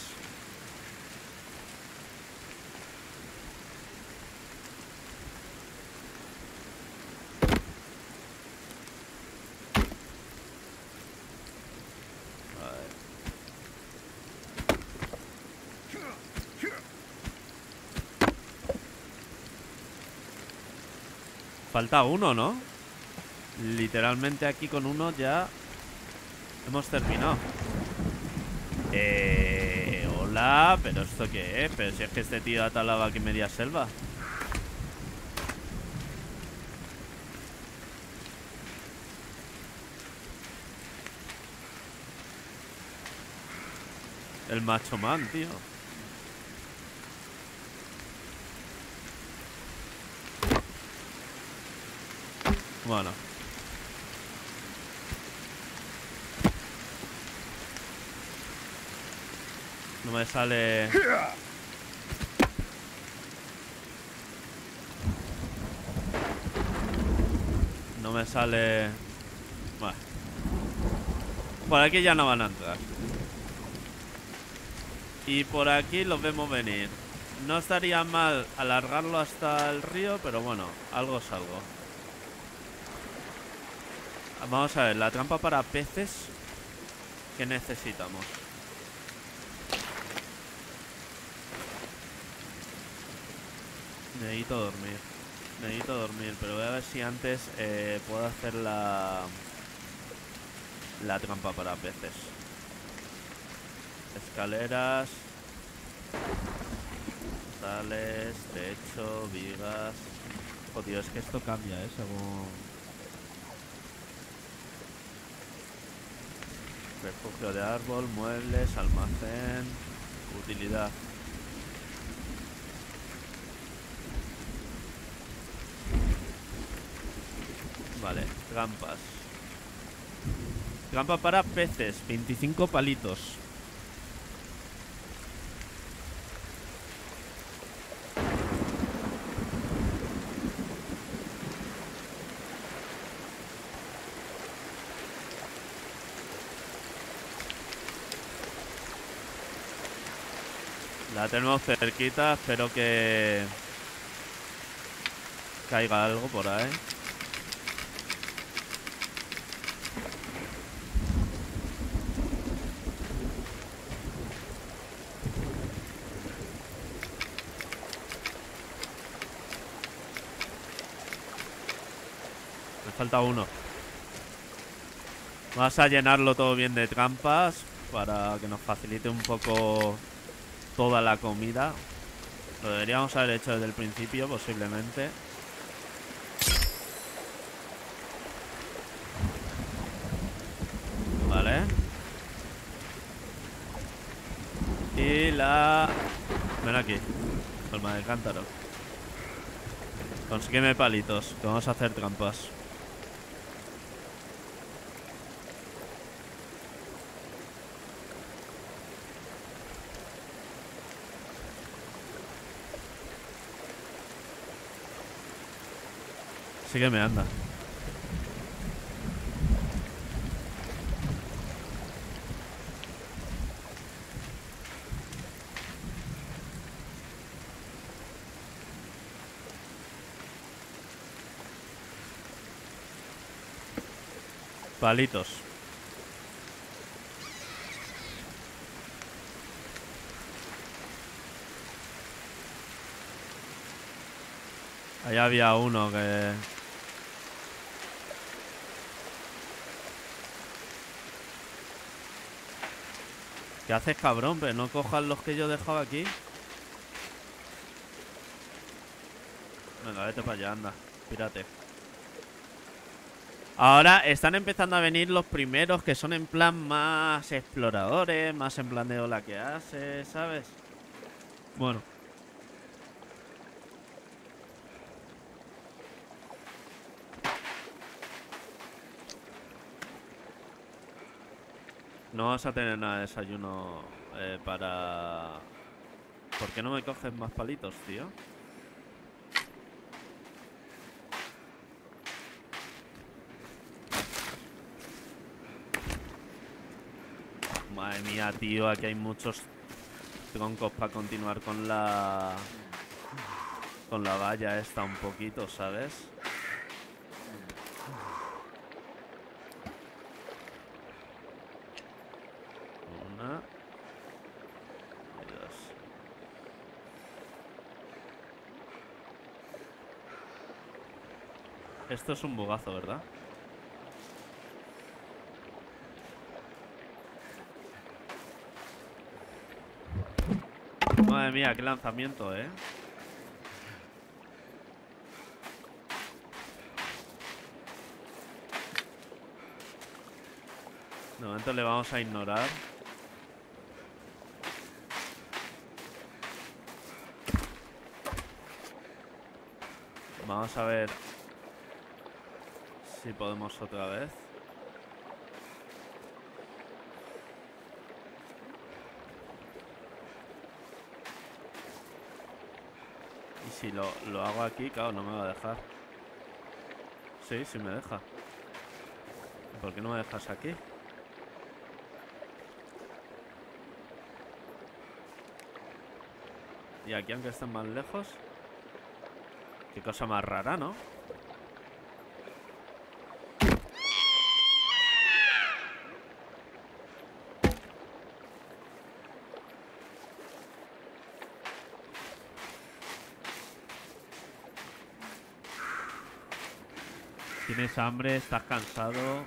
Falta uno, ¿no? Literalmente aquí con uno ya hemos terminado. Hola, ¿pero esto qué es? Pero si es que este tío ha talado aquí media selva. El macho man, tío. Bueno. No me sale... No me sale... Bueno. Por aquí ya no van a entrar. Y por aquí los vemos venir. No estaría mal alargarlo hasta el río, pero bueno, algo es algo. Vamos a ver, la trampa para peces. ¿Qué necesitamos? Necesito dormir. Necesito dormir, pero voy a ver si antes puedo hacer la trampa para peces. Escaleras, portales, techo, vigas. Oh, tío, es que esto cambia, según... Refugio de árbol, muebles, almacén, utilidad. Vale, trampas. Trampa para peces, 25 palitos. La tenemos cerquita, espero que caiga algo por ahí. Me falta uno. Vamos a llenarlo todo bien de trampas para que nos facilite un poco toda la comida. Lo deberíamos haber hecho desde el principio, posiblemente. Vale. Y la... Ven aquí, colma de cántaro. Consígueme palitos, que vamos a hacer trampas. Sígueme, anda. Palitos. Ahí había uno que... ¿Qué haces, cabrón? Pero no cojas los que yo he dejado aquí. Venga, vete para allá, anda. Pírate. Ahora están empezando a venir los primeros que son en plan más exploradores, más en plan de hola que hace, ¿sabes? Bueno. No vas a tener nada de desayuno para... ¿Por qué no me coges más palitos, tío? Madre mía, tío, aquí hay muchos troncos para continuar con la... Con la valla esta un poquito, ¿sabes? Una... y dos. Esto es un bugazo, ¿verdad? Madre mía, qué lanzamiento, ¿eh? De momento le vamos a ignorar. Vamos a ver si podemos otra vez. Y si lo hago aquí, claro, no me va a dejar. Sí, sí me deja. ¿Por qué no me dejas aquí? Y aquí, aunque estén más lejos. Qué cosa más rara, ¿no? Tienes hambre, estás cansado.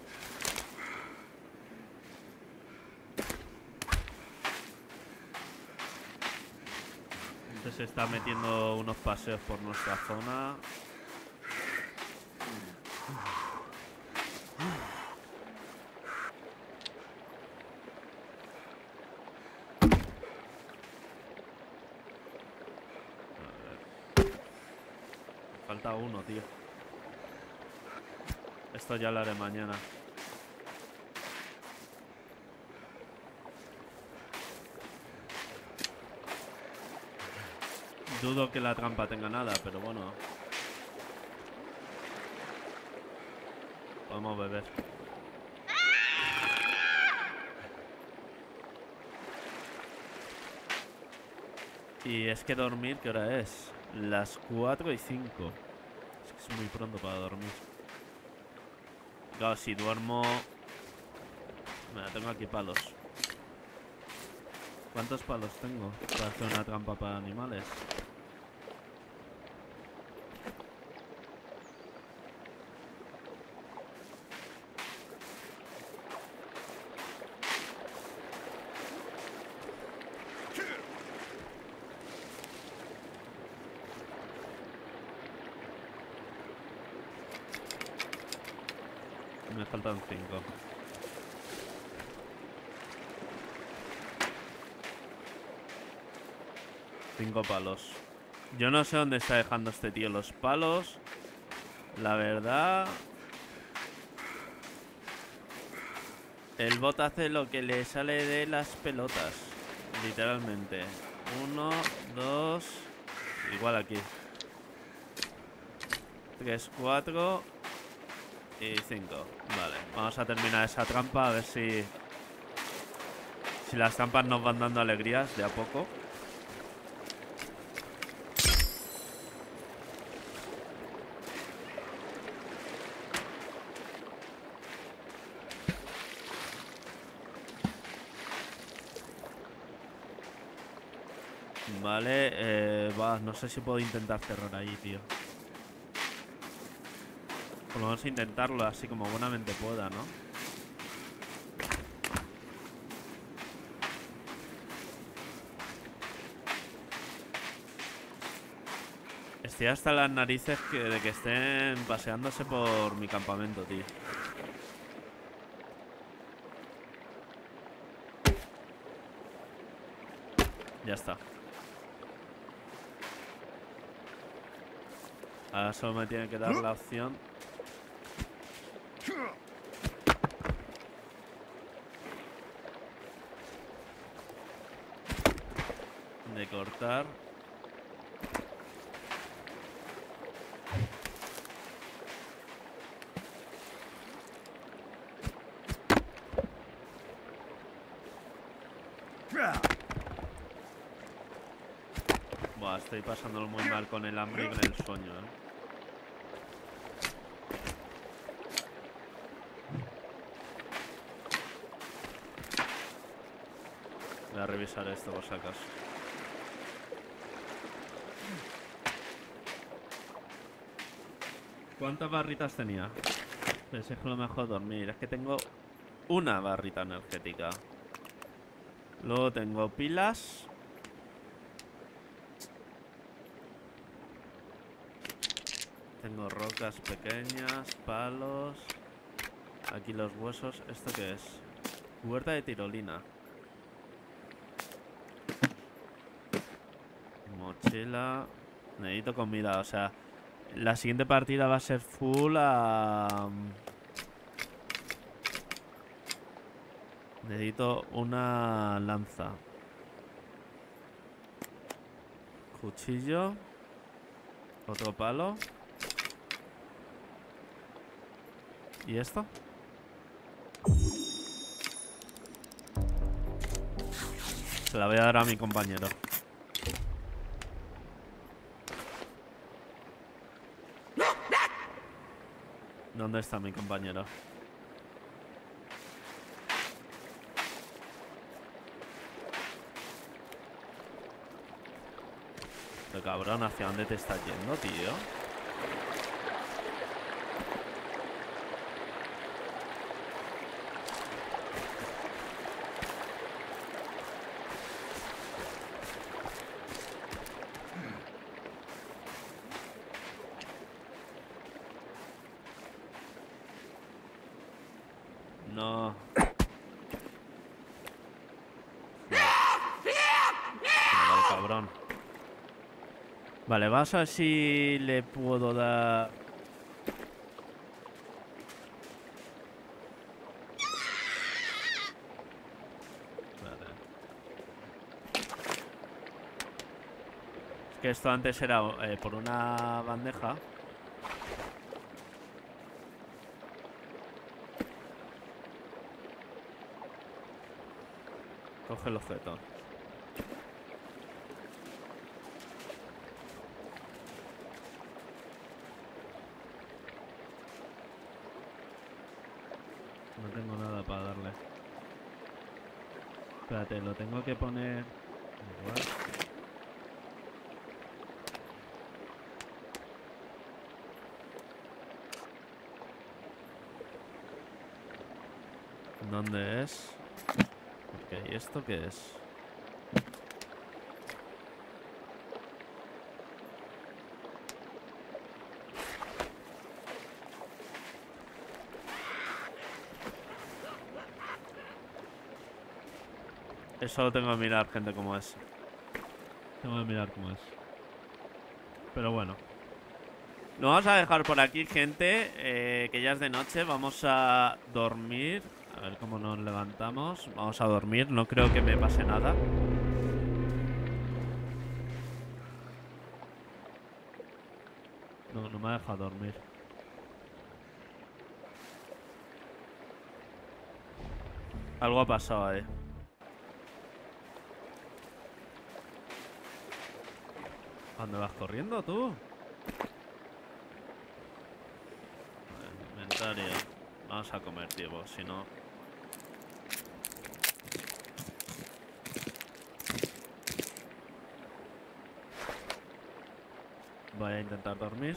Se está metiendo unos paseos por nuestra zona. Falta uno, tío. Esto ya lo haré mañana. Dudo que la trampa tenga nada, pero bueno. Podemos beber. Y es que dormir, ¿qué hora es? Las 4:05. Es que es muy pronto para dormir. Claro, si duermo... Mira, tengo aquí palos. ¿Cuántos palos tengo para hacer una trampa para animales? Me faltan 5. Cinco palos. Yo no sé dónde está dejando este tío los palos. La verdad... El bot hace lo que le sale de las pelotas. Literalmente. 1, 2... Igual aquí. 3, 4... Y 5. Vale, vamos a terminar esa trampa. A ver si... Si las trampas nos van dando alegrías de a poco. Vale, no sé si puedo intentar cerrar ahí, tío. Por lo menos intentarlo así como buenamente pueda, ¿no? Estoy hasta las narices de que estén paseándose por mi campamento, tío. Ya está. Ahora solo me tiene que dar la opción de cortar. Buah, estoy pasándolo muy mal con el hambre y con el sueño, Voy a revisar esto por si acaso. ¿Cuántas barritas tenía? Pensé que lo mejor dormir. Es que tengo una barrita energética. Luego tengo pilas. Tengo rocas pequeñas, palos. Aquí los huesos. ¿Esto qué es? Cubierta de tirolina. Mochila. Necesito comida, o sea... La siguiente partida va a ser full a... Necesito una lanza. Cuchillo. Otro palo. ¿Y esto? Se la voy a dar a mi compañero. ¿Dónde está mi compañero? Pero cabrón, ¿hacia dónde te estás yendo, tío? No. Vale, cabrón. Vale, vamos a ver si le puedo dar... Espérate. Es que esto antes era por una bandeja. Coge el objeto. No tengo nada para darle. Espérate, lo tengo que poner... Igual. ¿Dónde es? Ok, ¿esto qué es? Eso lo tengo que mirar, gente, cómo es. Tengo que mirar cómo es. Pero bueno. Lo vamos a dejar por aquí, gente, que ya es de noche. Vamos a dormir. A ver cómo nos levantamos. Vamos a dormir, no creo que me pase nada. No, no me ha dejado dormir. Algo ha pasado ahí. ¿A dónde vas corriendo tú? Inventario. Vamos a comer, tío, si no... Voy a intentar dormir.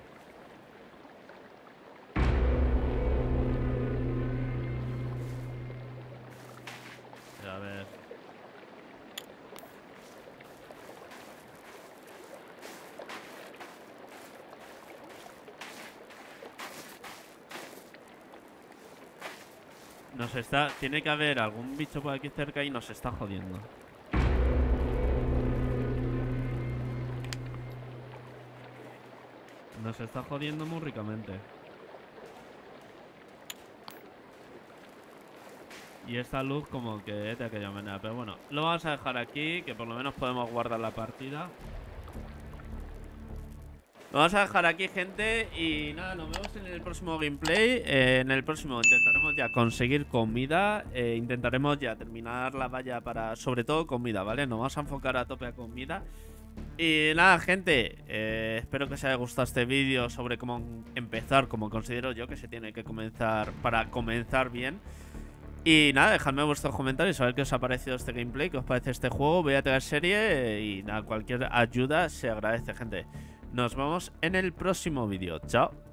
A ver... Nos está... Tiene que haber algún bicho por aquí cerca y nos está jodiendo. Nos está jodiendo muy ricamente. Y esta luz como que es de aquella manera. Pero bueno, lo vamos a dejar aquí, que por lo menos podemos guardar la partida. Lo vamos a dejar aquí, gente. Y nada, nos vemos en el próximo gameplay. En el próximo intentaremos ya conseguir comida. Intentaremos ya terminar la valla para... Sobre todo comida, ¿vale? Nos vamos a enfocar a tope a comida. Y nada, gente, espero que os haya gustado este vídeo sobre cómo empezar, como considero yo que se tiene que comenzar para comenzar bien. Y nada, dejadme vuestros comentarios a ver qué os ha parecido este gameplay, qué os parece este juego. Voy a tener serie y nada, cualquier ayuda se agradece, gente. Nos vemos en el próximo vídeo. Chao.